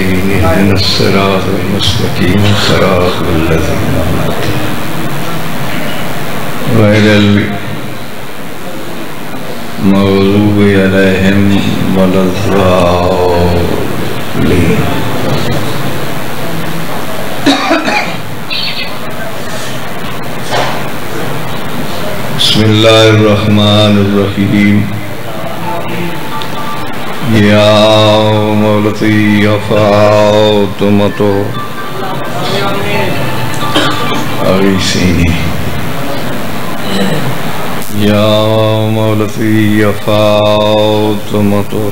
इहदिना सिरातल मुस्तकीम सिरातल लज़ीना गैरिल मग़ज़ूबि अलैहिम वलद्दाल्लीन। बिस्मिल्लाहिर्रहमानिर्रहीम। या मौलती फ़ातिमतो अग़ीसीनी, या मौलती फ़ातिमतो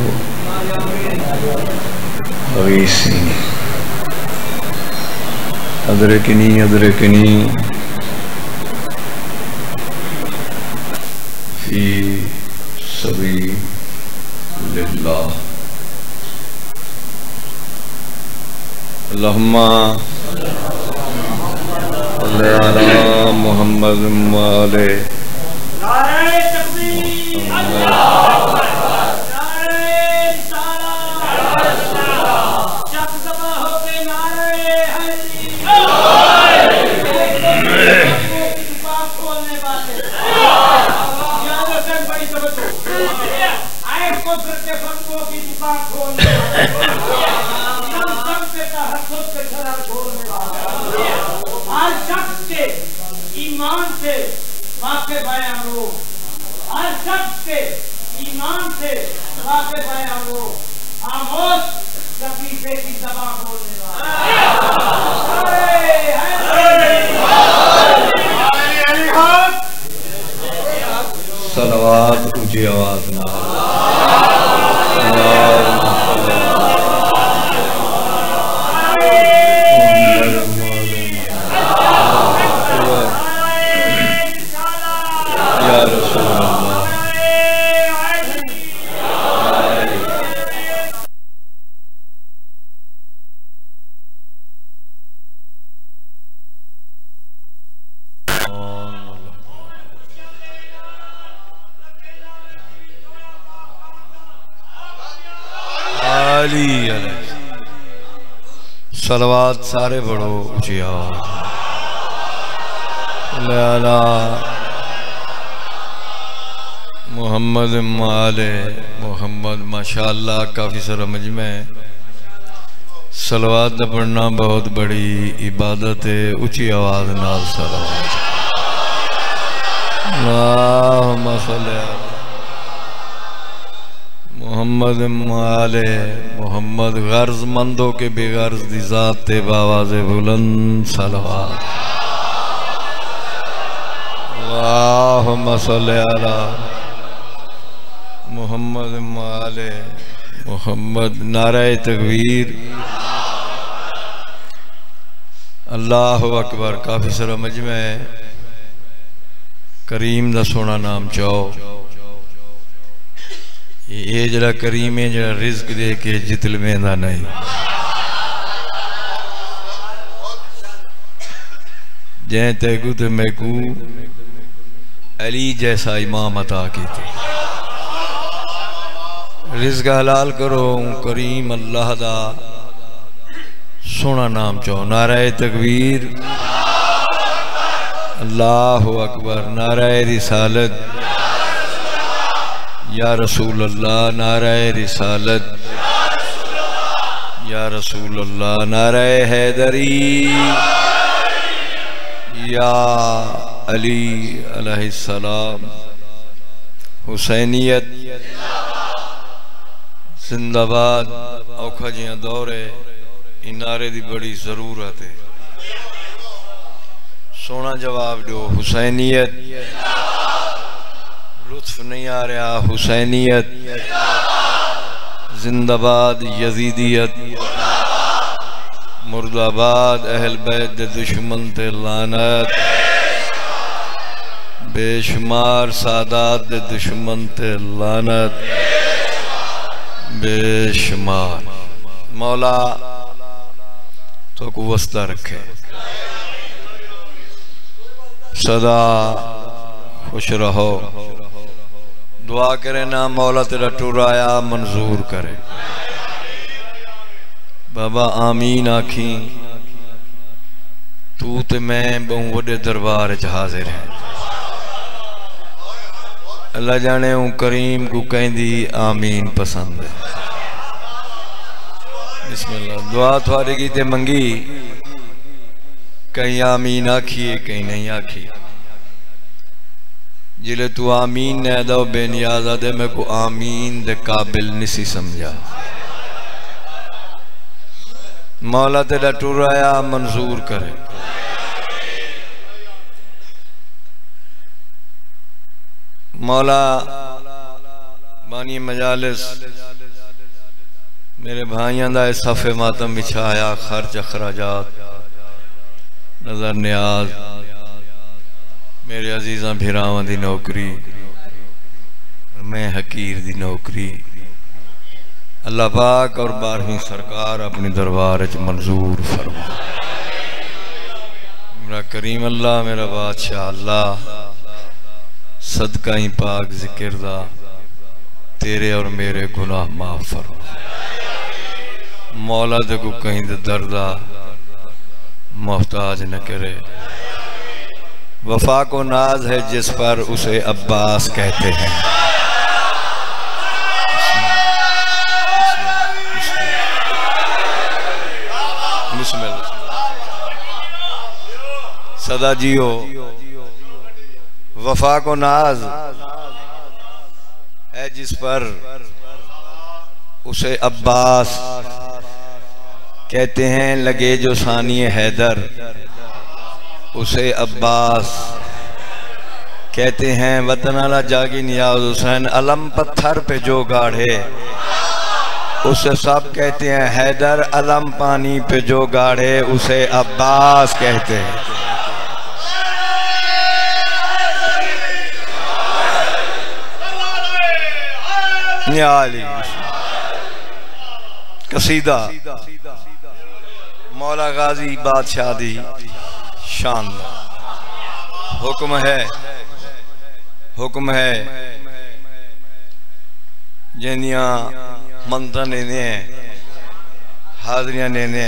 अग़ीसीनी। अदरकनी अदरकनी फी सबीलिल्लाह। अल्लाहुम्मा सल्लि अला मुहम्मद व आले ईमान से वाक़िफ़ है हम लोग, हर शख्स के ईमान से वाक़िफ़ है हम लोग। खामोश लतीफ़े की ज़बान बोलने वाला। सलवात ऊंची आवाज ना। सलवात सारे पढ़ो ऊंची आवाज। मोहम्मद माले मोहम्मद। माशाअल्लाह काफ़ी सारा मजमा है। सलवात पढ़ना बहुत बड़ी इबादत है। ऊंची आवाज नाल सलवात। अल्लाहुम्मा सल्लि अला मोहम्मद माले मोहम्मद। गर्जमंदों के बेगर्ज दी ज़ात ते बावाज़ बुलंद सलवात। अल्लाहुम्मा सल्लि अला मोहम्मद माले मोहम्मद। नारे तकबीर। अल्लाहु अकबर। काफ़ी सारा मजमा है। करीम दा सोना नाम चाहो। ये जरा करीम है जरा रिज्क दे के जितलवेंदा नहीं। जै तैगू ते मैकू अली जैसा इमाम अता की थी। रिज्क हलाल करो करीम अल्लाह दा सोना नाम चाहो। नारे तकबीर। अल्लाहु अकबर। नारे रिसालत। या रसूल अल्लाह। नारे रिसालत। या रसूल अल्लाह। नारे हैदरी। या अली अलैहिस्सलाम। हुसैनियत जिंदाबाद। औखा जिया दौर है। इन नारे की बड़ी जरूरत है। सोना जवाब दो। हुसैनियत। लुत्फ नहीं आ रहा। हुसैनियत जिंदाबाद। यजीदियत मुर्दाबाद। अहल बैत दे दुश्मन ते लानत। बेशुमार सादात दे दुश्मन ते लानत। बेशुमार। मौला तो को वस्ता रखे। सदा खुश रहो। दुआ करे ना मौला तेरा टुराया मंजूर करे। बाबा आमीन आखी तू ते मैं बहु वड्डे दरबार च हाजिर है। अल्लाह जाने हूँ करीम को कहंदी आमीन पसंद है। बिस्मिल्लाह दुआ थोड़ी की ते मंगी, कहीं आमीन आखिए कहीं नहीं आखी। जिले तू आमीन ने दो बेनियाजा दे मैं को आमीन दे काबिल निसी समझा। मौला तेरा टुराया मंजूर करे। मौला बानी मजालिस मेरे भाइयों का सफ़े मातम बिछाया, खर्च अखराजात नजर न्याज मेरे अजीज़ा भिरावां दी नौकरी, मैं हकीर दी नौकरी, अल्लाह पाक और 12वीं सरकार अपनी दरबार च मंजूर फरमा। मेरा करीम अल्लाह, मेरा बादशाह अल्लाह, सदका ही पाक जिक्र दा तेरे और मेरे गुनाह माफ फरमा। मौला दे को कहीं दे दर्दा मोहताज न करे। वफा को नाज है जिस पर उसे अब्बास कहते हैं। सदा जियो। वफा को नाज है जिस पर उसे अब्बास कहते हैं। लगे जो सानिए हैदर उसे अब्बास कहते हैं। वतन आला जागी नियाज हुसैन अलम पत्थर पे जो गाढ़े उसे सब कहते हैं हैदर। अलम पानी पे जो गाढ़े उसे अब्बास कहते हैं। कसीदा मौला गाजी बादशाह दी शान। हुक्म है जिन्दियां मंत्र लेने हाजरियां लेने।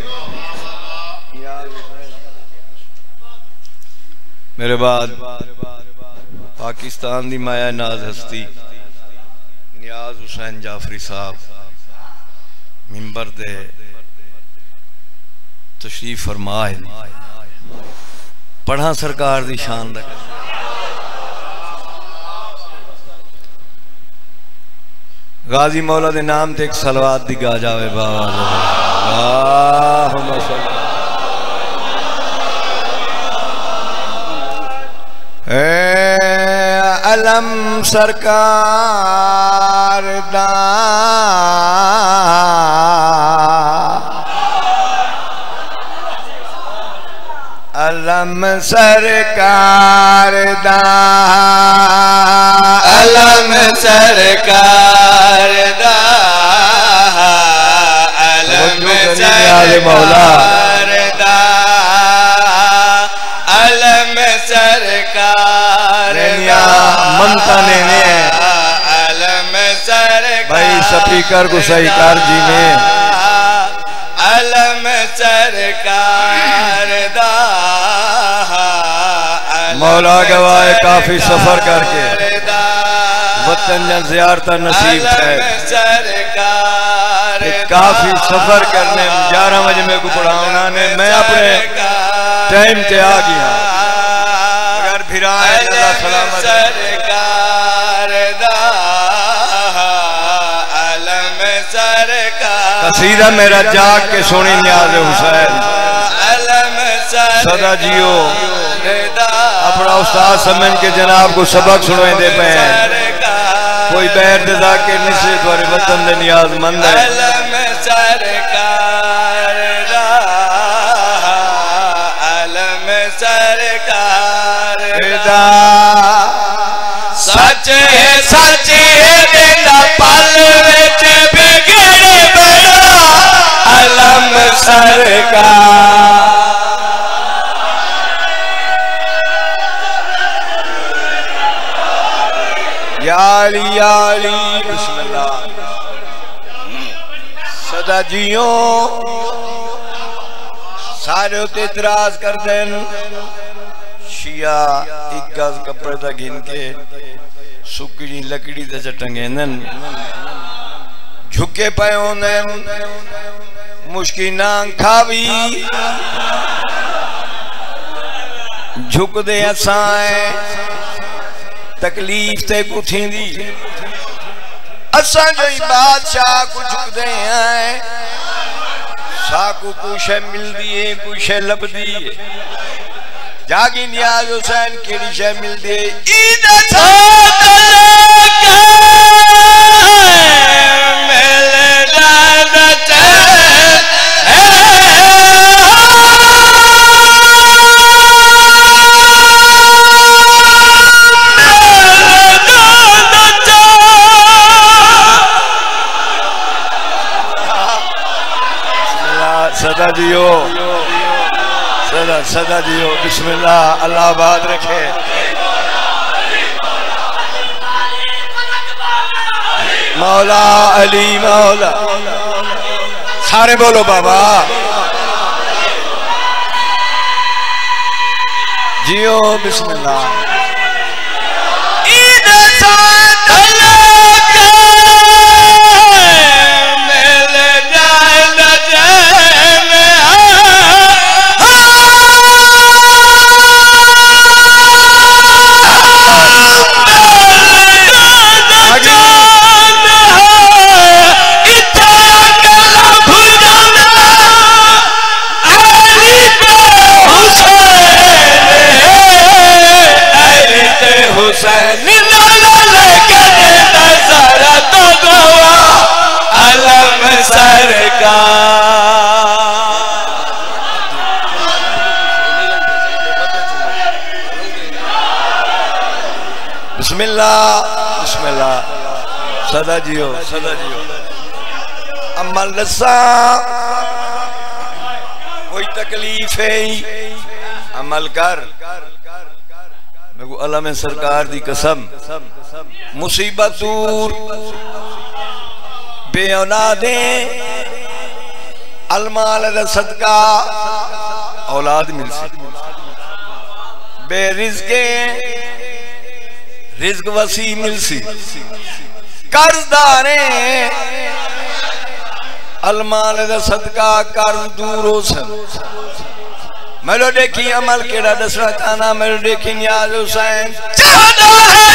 मेरे बाद पाकिस्तान दी माया नाज हस्ती नियाज हुसैन जाफरी साहब मिंबर दे तशरीफ फरमाए। पढ़ा सरकार दी शान दा। गाजी मौला दे नाम ते एक सलवात दी गा जावे। अलम सरकार दा अलम सरकार दा अलम सरकार दा अलम सरकार दा अलम सरकार मनता ने अलम सरकार। भाई स्पीकर को सही कर जी में। अलम सरकार दा मौला गवाए काफी सफर करके वतन या ज़ियारत नसीब है। काफी सफर करने 11 बजे मेरे को पढ़ाना ने मैं अपने टाइम पे आ गया। अगर फिर आए सलामत सरकार दा अलम सरकार। कसीदा मेरा जाग के सोनी नियाज हुसैन सदा जियो। अपना उस्ताद समझ के जनाब को सबक सुनवाते पे कोई बैर दे जाके निश्चे तुम्हारे वतन दे नियाजमंद है। अलम सरकार दा अलम सरकार दा सच तेरा पल विच बिगड़ बड़ा अलम सरकार। याली बिस्मिल्लाह। सदा जरा जियो सारे उते इतराज कर देन शिया एक गज कपड़े तक गिन के सुकड़ी लकड़ी ते चटंगे नन झुके पे होने मुश्किल खावी झुक दे असाए तकलीफ ते कुथींदी असा जो बादशाह को झुक दे हैं साकू कुछ मिलदी है कुछ लभदी है जागी नियाज हुसैन केड़ी शय मिलदी है ईद सदा जियो सदा सदा जियो बिस्मिल्लाह अल्लाह आबाद रखे मौला अली मौला सारे बोलो बाबा जियो बिस्मिल्लाह ईद बिस्मिल्लाह बिस्मिल्लाह सदा जियो सदा जियो अमल लसा कोई तकलीफ है अमल कर मेरे को अल्लाह में सरकार दी कसम मुसीबत दूर बे औलादे अलमाल दा सदका औलाद मिल सी बे रिज़्क़े रिज़्क़ वसी मिल सी कर्जदारे अलमाल दा सदका कर्ज दूर हो सन मेलो देखी अमल केड़ा दसना चाहना मेलो देखी नियाज हुसैन चाहता है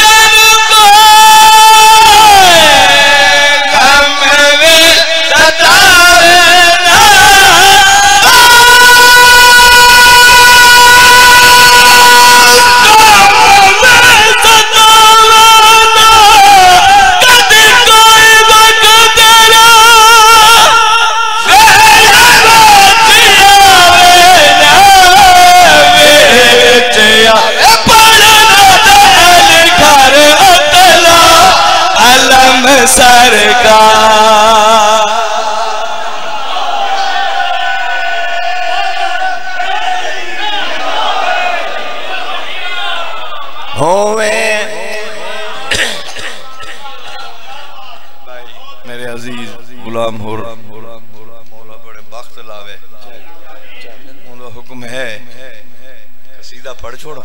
सरकार होवे मेरे अजीज गुलाम हो मौला बड़े बख्त लावे उनका हुक्म है कसीदा पढ़ छोड़ा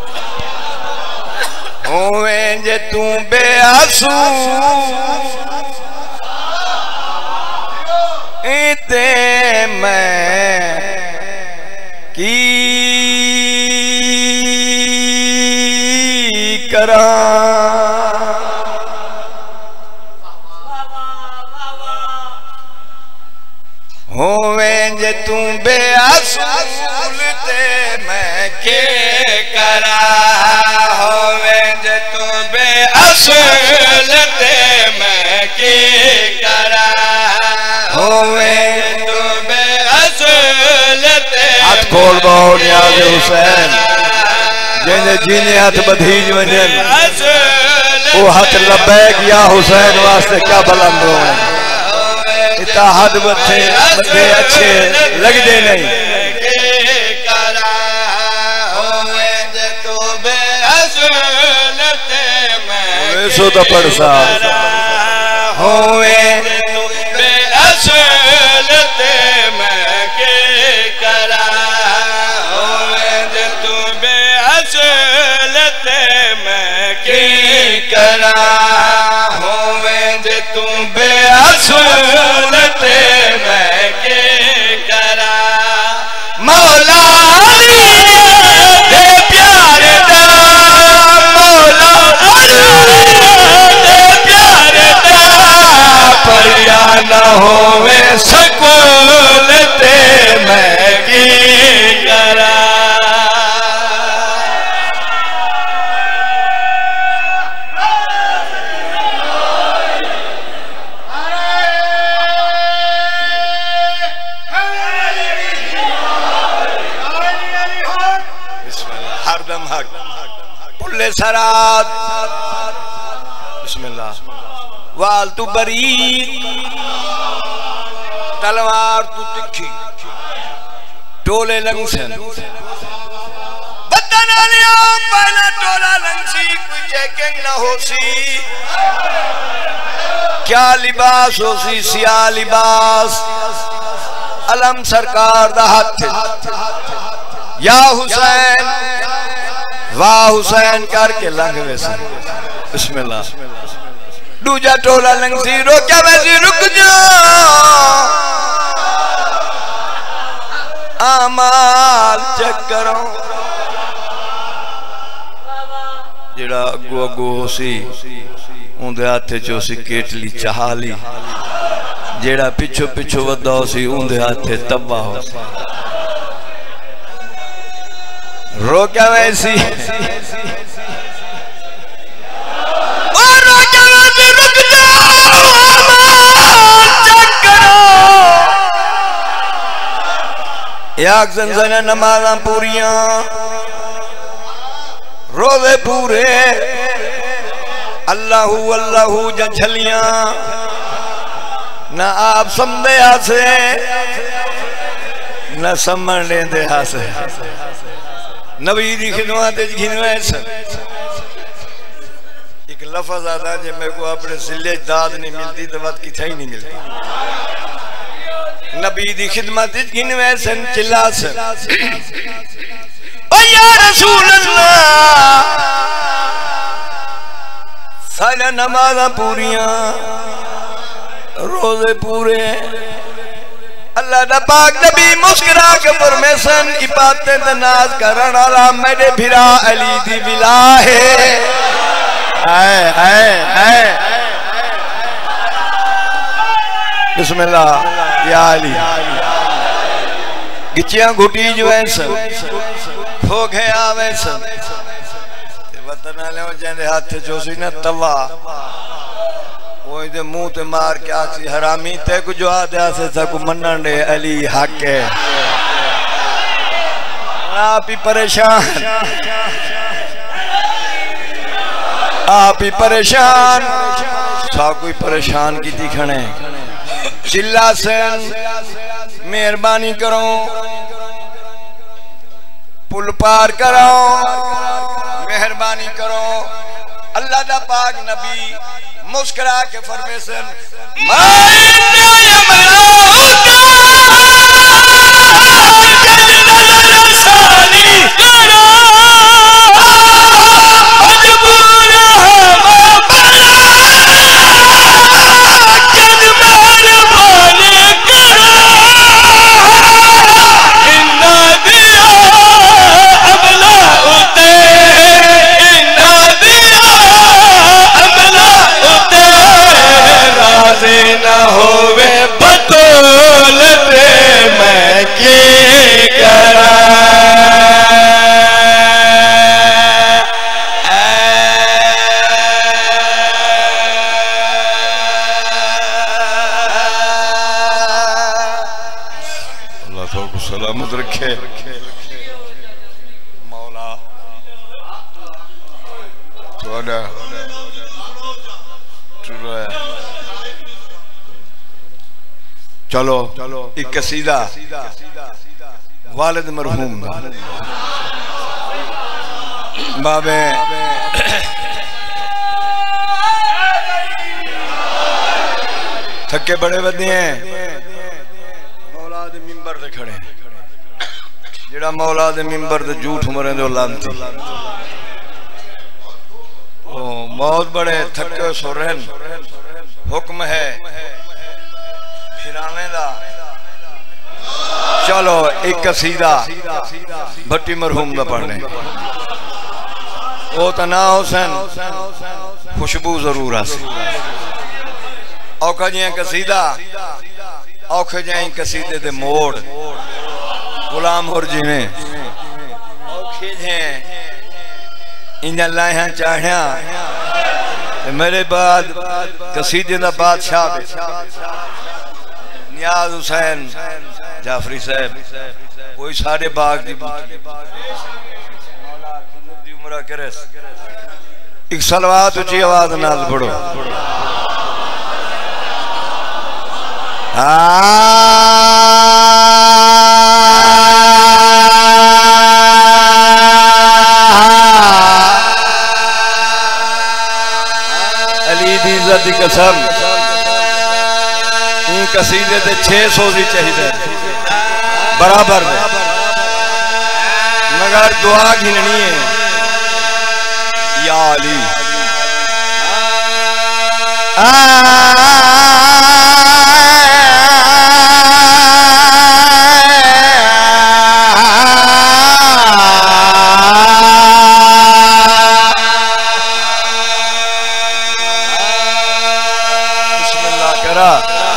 होवे जे तू बेआसू इते मैं की करा होवे जे तू बेअसूल ते मैं के करा होवे जे तू बेअसूल ते मैं के करा होवे तू बेअसूल ते हाथ खोल बहु नियाज़ हुसैन जिन्हें जीने हाथ बधीज वजन वो हाथ लबैक या हुसैन वास्ते क्या बुलंद हो इतना हद बच्चे बंदे अच्छे लगते नहीं सो तो पढ़ सा होवे असल ते मैं के करा होवे तू बेअसल ते मैं के करा होवे तू बेअसल ते मैं के करा मौला दे प्यारे दा मौला दे प्यारे दा परिया न होवे सकूल ते मैं की करा सरात बिस्मिल्लाह वाल तू बरीक तलवार तू तिखी टोले लंघसन बदन आलिया पहला टोला लंघसी कोई चेकिंग न होसी क्या लिबास होसी सिया लिबास अलम सरकार दा हाथ या हुसैन वाह हुसैन करके लंघ वैसे बिस्मिल्लाह दूजा टोला लंघसी रोक्या वैसी रुक जा आमाल चेक करो जेड़ा अगो अगो होसी उंदे हाथ च होसी केटली चाहली जेड़ा पिछो पिछो वदा होसी उंदे हाथ तब्बा होसी रोक्या वैसी और रोक्या वैसी रुक जाओ चेक करो याक ज़ंज़ना नमाज़ां पूरियां रोज़े पूरे अल्लाहू अल्लाहू जा झलियां ना आप समझे हासे ना समझ लेंदे हासे नबी दी खिदमत एक लफ्ज आता है मेरे को अपने जिले दाद नहीं मिलती तो बात किथे ही नहीं मिलती नबी दी खिदमत गिनवैसन चिल्लासन ओ या रसूल अल्लाह सारा नमाज़ां पूरियां रोज़े पूरे अल्लाह दा पाक नबी मुस्कुरा के फरमेसन इबादत नाज करन वाला मेरे भिरा अली दी विला है बिस्मिल्लाह या अली गिचियां घुटी जो ऐसा खो गया वैसा वतन वाले जंदे हाथ जोसी ना तवा वो इधर मुंह ते मार के आसी हरामी ते को जो आदे से सबको मनन दे अली हक है आप ही परेशान सा कोई परेशान की दिखने चिल्ला सन मेहरबानी करो पुल पार करो मेहरबानी करो अल्लाह दा पाक नबी मुस्कुरा के फरमेसन न होवे बतौल रे मैं की करा अल्लाह तो सलामत रखे मौला थोड़ा चलो एक कसीदा वालिद मरहूम बाबे थके बड़े बदे हैं मौला दे मिंबर ते खड़े जेड़ा मौला दे मिंबर ते झूठ मरे दे लानती ओ बहुत बड़े थके सुरन हुक्म है फिराने दा चलो एक कसीदा भट्टी मरहूम दा पढ़ने ओ तना हुसैन खुशबू जरूर आसी औखा जिया कसीदा औखे जाई कसीदे दे मोड़ गुलाम होर जिवें औखे जे इंजा लाया चाह्या मेरे बाद कसीदे दा बादशाह नियाज हुसैन जाफरी साहब कोई सारे बाग दी उम्र करे एक सलवात ऊंची आवाज नाल पढ़ो अली दी इज्जत दी कसम इन कसीदे ते 600 दी चाहिए बराबर में मगर दुआ गिननी है या अली बिस्मिल्लाह करा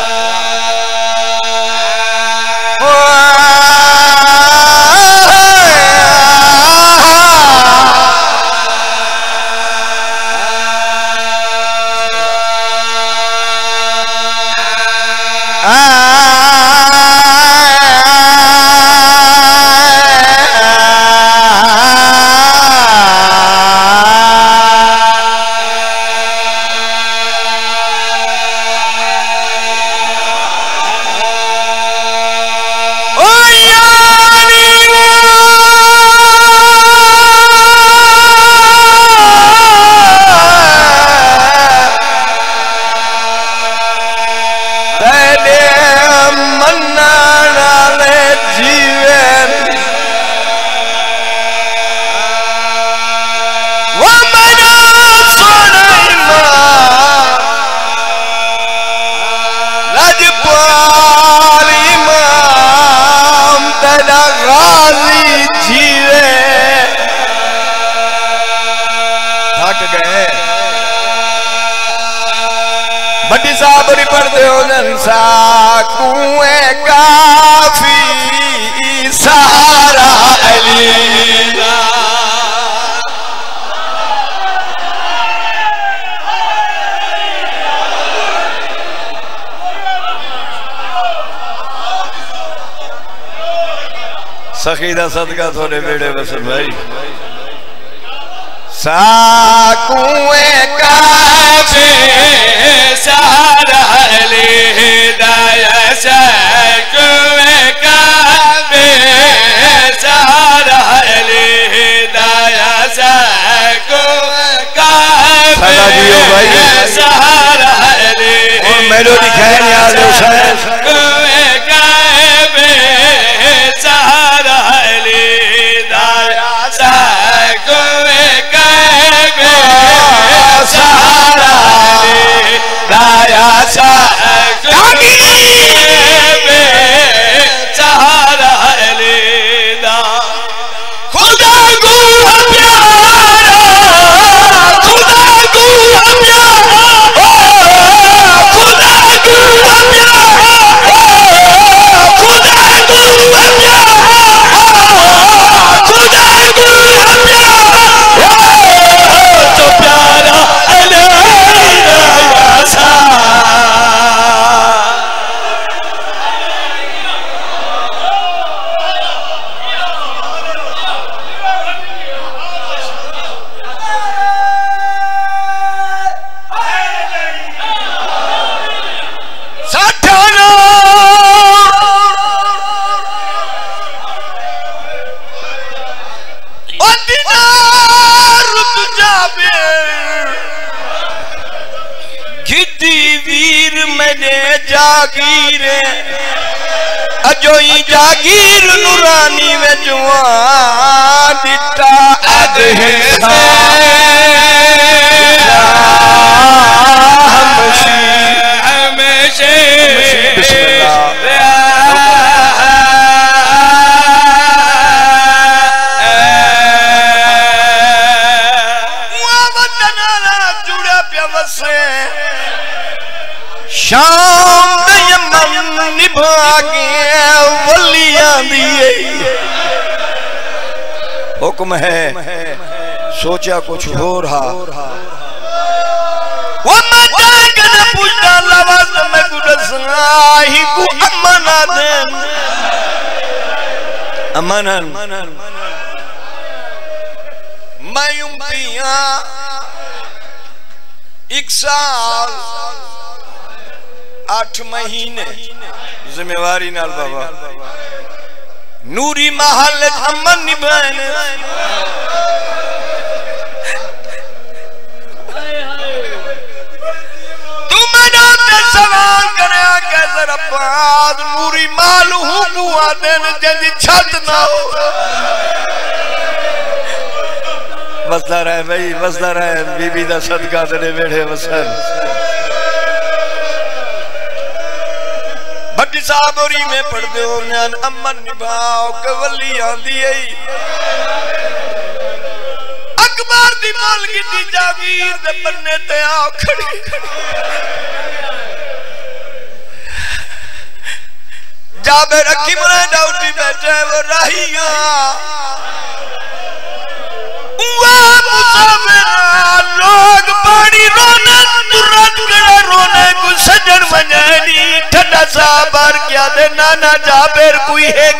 बड़ी साबरी पढ़ते हो जनसा कुएं काफी सहारा अली सखी दा सदका थोड़े बेड़े वसन भाई साकुएं काफी सहारा अली दाया साकुएं काफी सहारा अली दाया साकुएं काफी सहारा अली और मेलोडी खैर याद है साकुएं काफी सहारा अली दाया साकुएं काफी सहारा अली दाया साकुएं सहारा अली दा खुदा को प्यारा खुदा को प्यारा खुदा को प्यारा अजोई जागीर नूरानी में जुआन दिता अद शाम यमन निभा के वलियां दिए हुक्म है सोचा कुछ हो रहा वो मजा कने पूछता लवाज में गुरसना ही को अमना दे अमनन मैं पिया 1 साल 8 महीने जिम्मेवारी नाल बाबा नूरी महल अमन निभान तू मैंने सवाल करे कैसे रब्बाद नूरी माल हूँ बुआ देन जल्दी छत ना हो बसदा रहे भाई बसदा रहे बीबी दा सदका तेरे बेड़े वसन भट्टी साबोरी में पढ़ दो म्यान अमन निभाओ कवली आंदी अकबर दी माल की दी जागीर दे पन्ने ते आओ खड़ी जाबे रखी मुने डाउटी बैठे वो राहिया लोग बड़ी रोने तुरंत करे रोने को सजन मनानी ठंडा सा बार क्या दे नाना जाबेर कोई है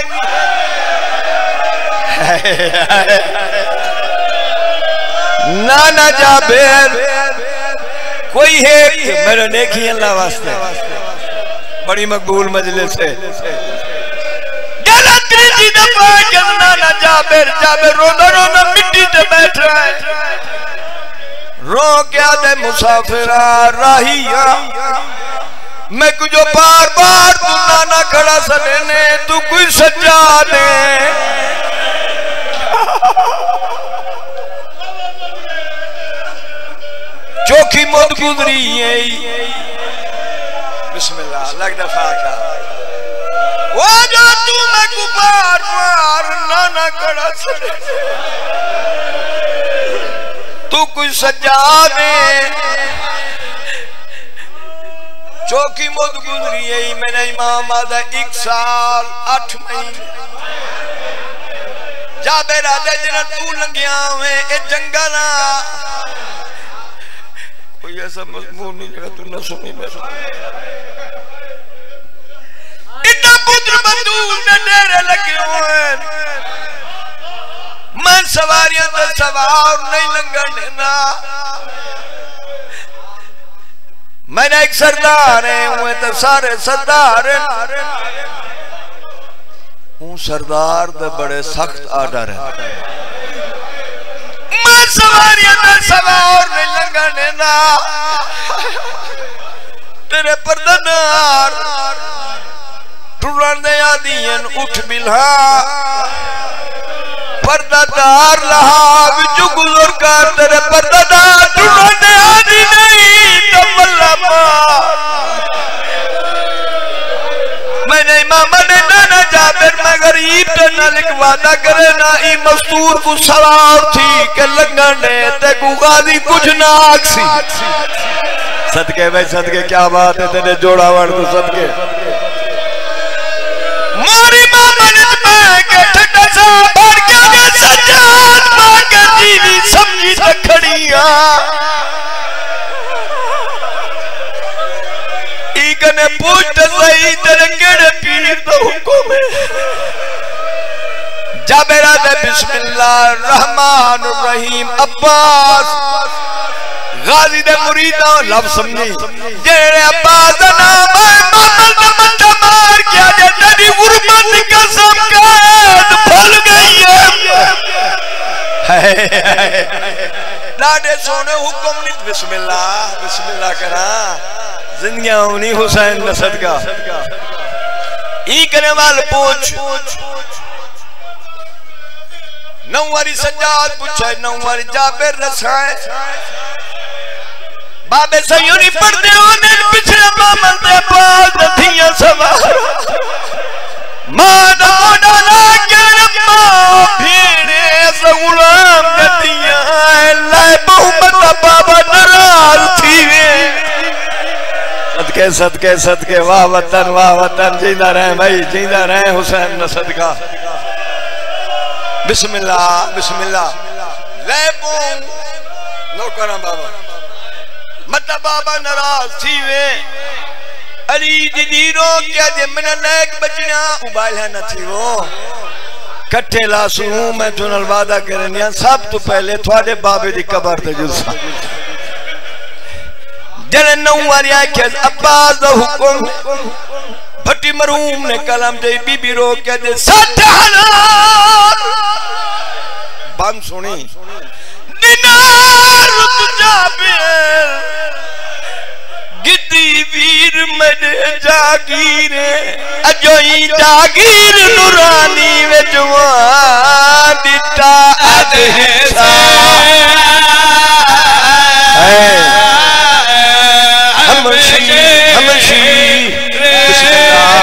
नाना जाबेर कोई है मेरे नेकी अल्लाह वास्ते बड़ी मकबूल मजलिस है तीसरी दफा नाना जाबेर जाबेर रोना रोना मिट्टी पे बैठ रहा है रो क्या दे मुसाफिरा राहिया मैं कुछ बार बार तू नाना खड़ा सलेने तू कोई सजा दे चौखी मौत गुजरी है बिस्मिल्लाह लग दफा का वो जो तू मैं को बार बार नाना खड़ा सले तू कोई सजा दे चौकी मौत गुजरी है मैंने इमाम आदा 1 साल 8 महीने जाबेर आदे जिना तू लंघिया हुए ए जंगल कोई ऐसा मजमून नहीं जगह तू न सुनी मैं इतना पुत्र बंदूक ने डेरे लगे हुए मैं सवारियां तो सवार नहीं लंघन देना मैंने एक सरदार है हुए तो सारे सरदार हूँ सरदार तो बड़े सख्त आर्डर है मैं सवारियां तो सवार नहीं लंघन देना तेरे परदनार टुरन दे आदियन उठ बिल्हा पर्दादार लहा विच गुजर कर तेरे पर्दादार टुरने आदि नहीं तो मल्लामा मैंने इमाम ने नाना जाबेर मगर ईब ते न लिखवादा करे ना ई मस्तूर को सवार थी के लगने ते को गादी कुछ ना आखसी सदके भाई सदके क्या बात है तेरे जोड़ावड़ को सदके मोरी मामा ने के ठंडा सा भर के सजाद मांगे जीवी समझी खड़िया इकने पूछ सही तेरे केड़े पीर तो हुक्म है जाबेर दे बिस्मिल्लाहिर्रहमानिर्रहीम अब्बास गाजी दे मुरीदा लफ्ज समझी जेड़े अब्बास दा नाम है मामल दा मंडा मार क्या जे तेरी गुरबत कसम कैद भूल गई है लाडे सोने हुक्म नहीं बिस्मिल्लाह करा जिंदगी होनी हुसैन नसद का ई करे वाल पूछ नौवारी सजाद पूछे नौवारी जाबिर रसाए बाबे सयूरी पढ़ते होने पिछले मामल दे पास नथियां सवार माना डाला के रब्बा भीड़े सगुलाम नथियां लाए बहुमत बाबा नाराज थी वे सदके सदके सदके वाह वतन जिंदा रहे भाई जिंदा रहे हुसैन न सदका बिस्मिल्लाह बिस्मिल्लाह ले बहु नौकरा बाबा मत बाबा नाराज थी वे अली दीरो क्या जे मन लायक बचना उबाला न थी वो कट्ठे लासू मैं तुनल वादा करनिया सब तो पहले थोड़े बाबे दी कबर ते जुलसा जने नौवारी आखे अब्बास दा हुक्म भट्टी मरूम ने कलम दे बीबी रो के दे 60,000 बंद सुनी दिनार जाबिर गिद्दी वीर मडे जागीरे अजोई जागीर नूरानी विचवा दिता अदहसा हमशी बिस्मिल्लाह